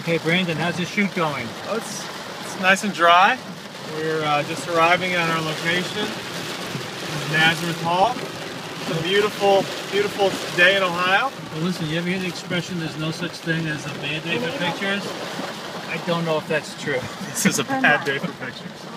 Hey Brandon, how's the shoot going? Oh, it's nice and dry. We're just arriving at our location. This is Nazareth Hall. It's a beautiful, beautiful day in Ohio. Well, listen, you ever hear the expression, there's no such thing as a bad day for pictures? I don't know if that's true. This is a bad day for pictures.